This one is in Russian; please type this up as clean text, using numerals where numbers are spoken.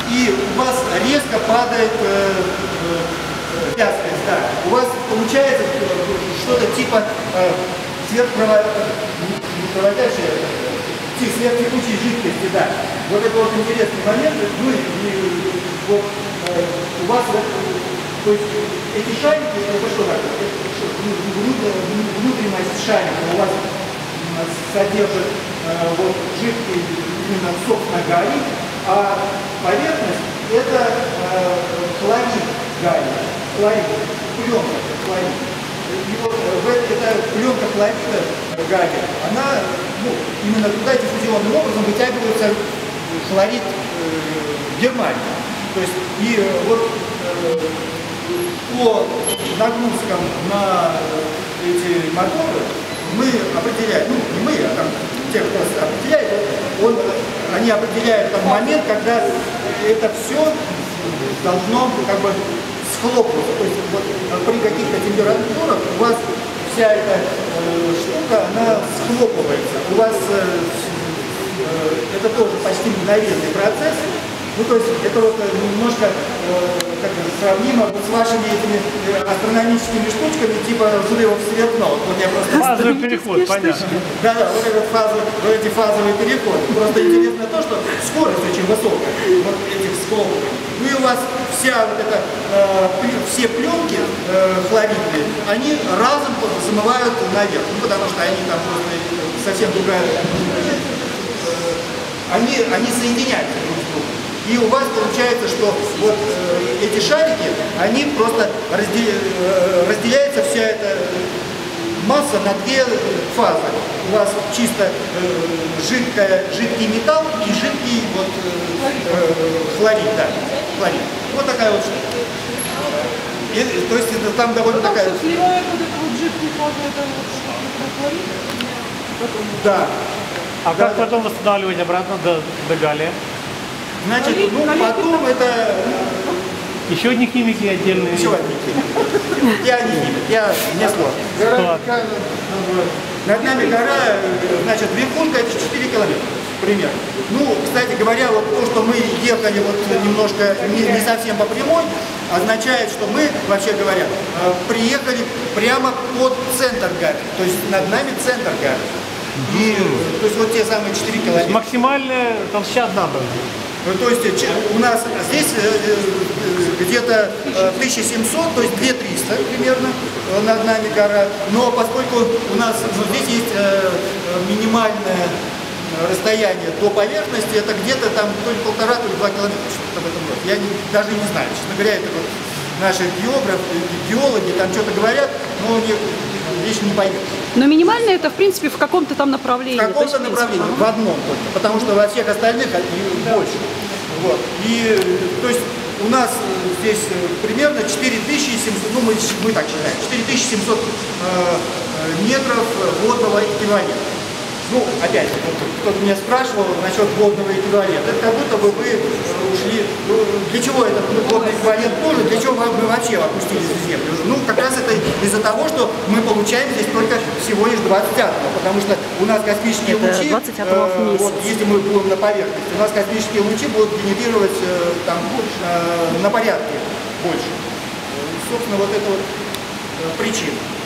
и у вас резко падает вязкость, да. У вас получается что-то типа сверхтекучей жидкости, да. Вот это вот интересный момент. Ну, вот, у вас вот, то есть эти шарики, это что такое? Внутренность шарика у вас содержит вот жидкий именно собственно галлий, а поверхность это хлорид галлия, хлорид, пленка хлорид. И вот эта пленка хлорида галлия, она именно туда диффузионным образом вытягивается хлорид германии. То есть и вот по нагрузкам на эти моторы мы определяем, ну не мы, а там те, кто определяет, они определяют там момент, когда это все должно как бы схлопнуться. То есть вот, при каких-то температурах у вас вся эта штука, она схлопывается. У вас это тоже почти мгновенный процесс. Ну, то есть это вот немножко как сравнимо с вашими этими астрономическими штучками, типа взрывов сверхновых. Вот я просто... Фазовый переход, понятно. Да, вот эти фазовые переходы. Просто интересно то, что скорость очень высокая вот этих схлопываний. Ну и у вас вся вот эта, все пленки хлоридные, они разом замывают наверх. Ну, потому что они там просто совсем другая... Они соединяются друг с другом. И у вас получается, что вот эти шарики, они просто разделяется вся эта масса на две фазы. У вас чисто жидкий металл и жидкий вот, хлорид, да, хлорид. Вот такая вот штука. То есть это там довольно такая... Да. А как потом восстанавливать обратно до галлия? Значит, ну потом это... Еще одни химики отдельные. Еще одни химики. Я не химик, мне сложно. Над нами гора, значит, верхушка это 4 километра, примерно. Ну, кстати говоря, вот то, что мы ехали вот немножко не совсем по прямой, означает, что мы, вообще говоря, приехали прямо под центр горы. То есть над нами центр горы. И, то есть вот те самые 4 километра. Максимальная толщина надо. То есть у нас здесь где-то 1700, то есть 2300 примерно над нами гора. Но поскольку у нас здесь есть минимальное расстояние до поверхности, это где-то там то ли 1,5, то ли 2 километра, что-то в этом роде. Я даже не знаю, честно говоря, это вот наши геологи там что-то говорят, но у них вещи не поймешь. Но минимально это, в принципе, в каком-то там направлении. В каком-то направлении, в одном только, потому что во всех остальных больше. Вот. И, то есть, у нас здесь примерно 4700, ну мы так считаем, 4700 метров водного эквивалента. Ну, опять, кто-то меня спрашивал насчет водного эквивалента. Это как будто бы вы ушли... Для чего этот водный эквивалент нужен? Для чего мы вообще опустились в землю? Ну, как раз это из-за того, что мы получаем здесь только всего лишь 20 атомов. Потому что у нас космические лучи... 20 атомов в месяц. Вот, если мы будем на поверхности, у нас космические лучи будут генерировать там, на порядке больше. Собственно, вот это вот причина.